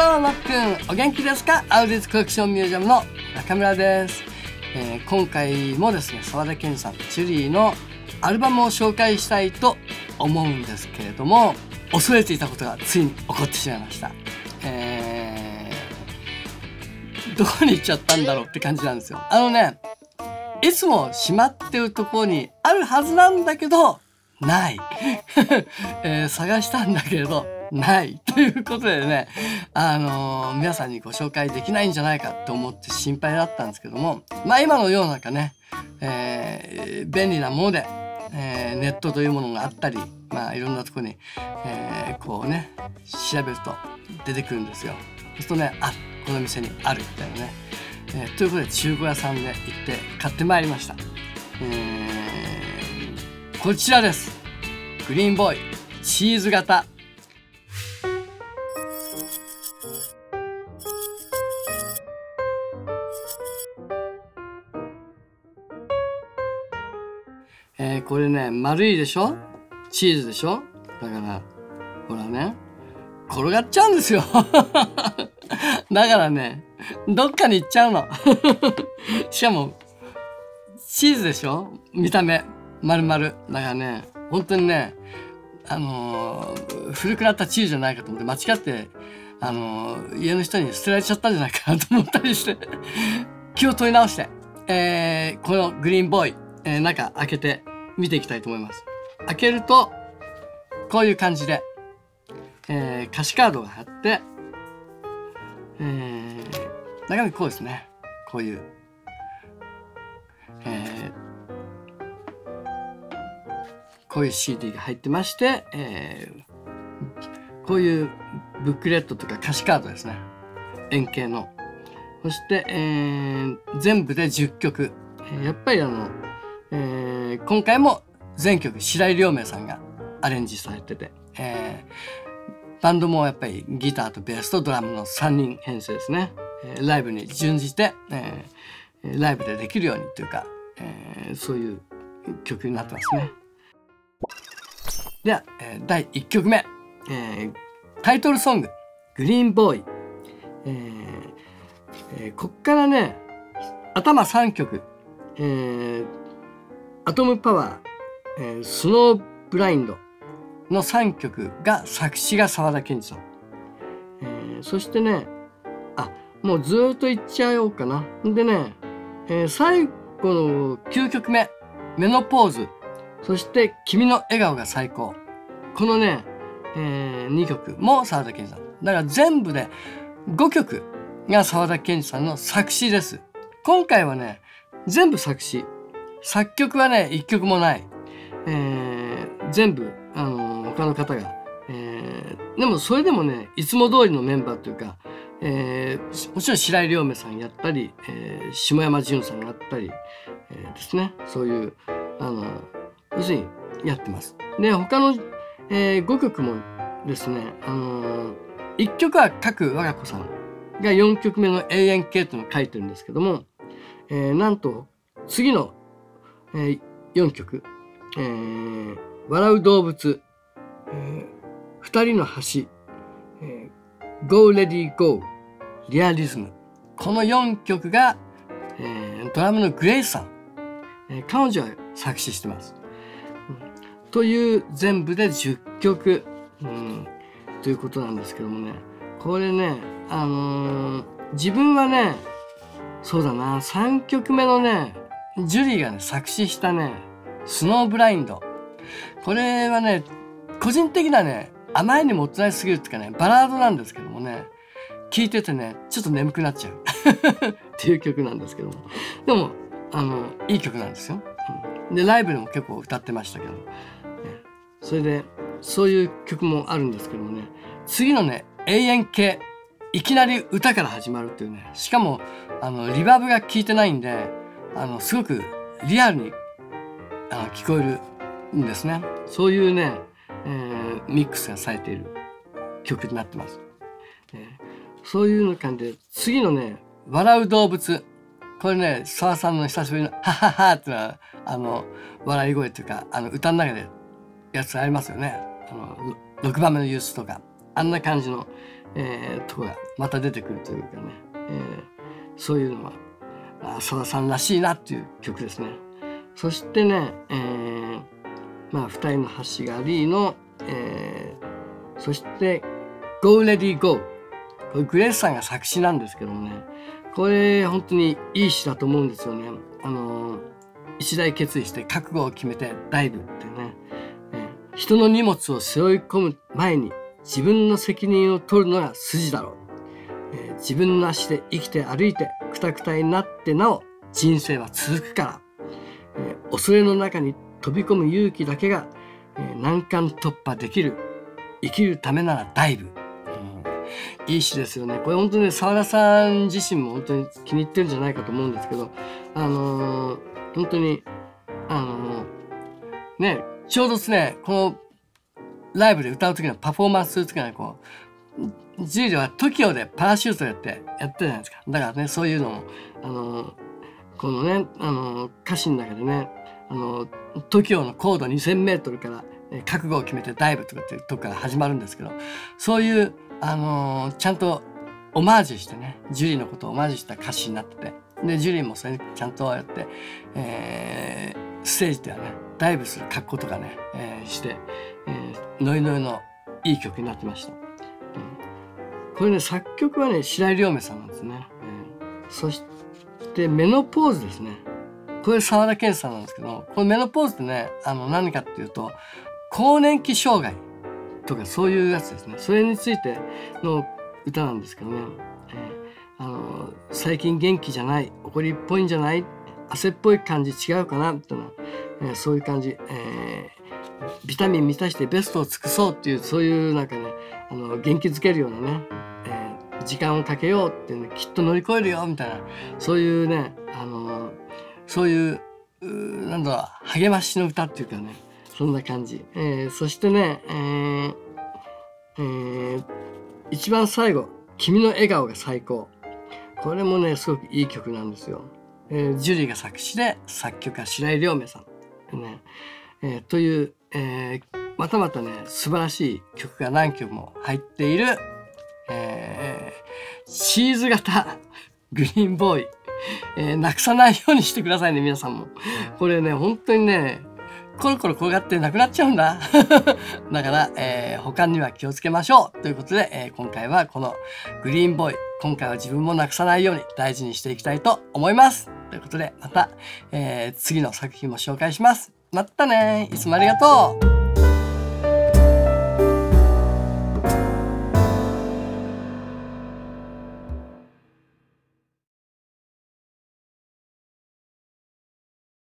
ローマックン、お元気ですか？アウディーズコレクションミュージアムの中村です。今回もですね、沢田研二さん、ジュリーのアルバムを紹介したいと思うんですけれども、恐れていたことがついに起こってしまいました。どこに行っちゃったんだろうって感じなんですよ。いつも閉まってるところにあるはずなんだけど、ない。探したんだけれど、ないということでね、皆さんにご紹介できないんじゃないかと思って心配だったんですけども、今の世の中ね、便利なもので、ネットというものがあったり、いろんなところに、こうね、調べると出てくるんですよ。そうするとね、この店にあるみたいなね。ということで中古屋さんで行って買ってまいりました。こちらです。グリーンボーイチーズ型。これね、丸いでしょ？チーズでしょ？だから、ほらね、転がっちゃうんですよ。だからね、どっかに行っちゃうの。しかも、チーズでしょ？見た目、丸々。だからね、本当にね、古くなったチーズじゃないかと思って、間違って、家の人に捨てられちゃったんじゃないかなと思ったりして、気を取り直して、このグリーンボーイ、中開けて見ていきたいと思います。開けると、こういう感じで、歌詞カードが貼って、中身こうですね。こういう。こういう CD が入ってまして、こういうブックレットとか歌詞カードですね。円形の。そして、全部で10曲。やっぱり今回も全曲白井亮明さんがアレンジされてて、バンドもやっぱりギターとベースとドラムの3人編成ですね。ライブに準じて、ライブでできるようにというか、そういう曲になってますね。では、第1曲目、タイトルソング「グリーンボーイ」こっからね頭3曲、アトムパワー、スノーブラインドの3曲が作詞が沢田研二さん、そしてねもうずーっといっちゃおうかな。でね、最後の9曲目「メノポーズ」、そして「君の笑顔が最高」、このね、2曲も沢田研二さんだから全部で5曲が沢田研二さんの作詞です。今回はね全部作詞、作曲はね1曲もない、全部他の方が、でもそれでもねいつも通りのメンバーというか、もちろん白井亮明さんやったり、下山潤さんがやったり、ですね、そういう要するにやってます。で他の、5曲もですね、1曲は賀来和歌子さんが4曲目の「永遠形」というのを書いてるんですけども、なんと次の、4曲「笑う動物」二人の橋、Go Ready Go、リアリズム、この4曲が、ドラムのグレイスさん、彼女は作詞してます。という全部で10曲、ということなんですけどもね、これね、自分はね、そうだな、3曲目のね、ジュリーがね、作詞したね、スノーブラインド。これはね、個人的なね、あまりにももったいすぎるっていうかね、バラードなんですけどもね、聴いててね、ちょっと眠くなっちゃうっていう曲なんですけども。でも、いい曲なんですよ。で、ライブでも結構歌ってましたけど。それで、そういう曲もあるんですけどもね、次のね、永遠形、いきなり歌から始まるっていうね、しかも、リバーブが効いてないんで、すごくリアルに、聞こえるんですね。そういうね、ミックスがされている曲になってます。そういう感じで、次のね、笑う動物。これね、沢さんの久しぶりの、はははっていうのは、笑い声っていうか、歌の中でやつありますよね。6番目のユースとか。 あんな感じの、とこがまた出てくるというかね、そういうのはさださんらしいなっていう曲ですね。そしてね、二人の橋がりの、そして「Go Ready Go」、これグレースさんが作詞なんですけどもね、これ本当にいい詩だと思うんですよね。一大決意して覚悟を決めてダイブってね、人の荷物を背負い込む前に自分の責任を取るのが筋だろう。自分の足で生きて歩いてクタクタになってなお人生は続くから、恐れの中に飛び込む勇気だけが、難関突破できる。生きるためならダイブ。いい詩ですよね。これ本当に澤田さん自身も本当に気に入ってるんじゃないかと思うんですけど、本当にね、ちょうどですね、このライブで歌う時のパフォーマンスする時にこうジュリーは TOKIO でパラシュートやってたじゃないですか。だからね、そういうのもこのね歌詞の中でね、TOKIO の高度 2000m から覚悟を決めてダイブとかっていうとこから始まるんですけど、そういうちゃんとオマージュしてね、ジュリーのことをオマージュした歌詞になってて、でジュリーもそれちゃんとやって、ステージではねダイブする格好とかね、して、ノイノイのいい曲になってました。これね、作曲はね白井亮明さんなんですね。そしてメノポーズですね。これ沢田研さんなんですけど、このメノポーズってね、何かっていうと更年期障害とかそういうやつですね。それについての歌なんですけどね、最近元気じゃない、怒りっぽいんじゃない、汗っぽい感じ違うかなってのは、そういう感じ、ビタミン満たしてベストを尽くそうっていう、そういうなんかね、元気づけるようなね、時間をかけようってね、きっと乗り越えるよみたいな、そういうね、そういうなんだろう、励ましの歌っていうかね、そんな感じ。そしてね、一番最後、君の笑顔が最高。これもね、すごくいい曲なんですよ。ジュリーが作詞で、作曲家白井亮明さん。ね、という、またまたね、素晴らしい曲が何曲も入っている、チーズ型グリーンボーイ。なくさないようにしてくださいね、皆さんも。これね、本当にね、コロコロ転がってなくなっちゃうんだ。だから、保管には気をつけましょうということで、今回はこのグリーンボーイ、今回は自分もなくさないように大事にしていきたいと思います。ということで、また、次の作品も紹介します。またね。いつもありがとう。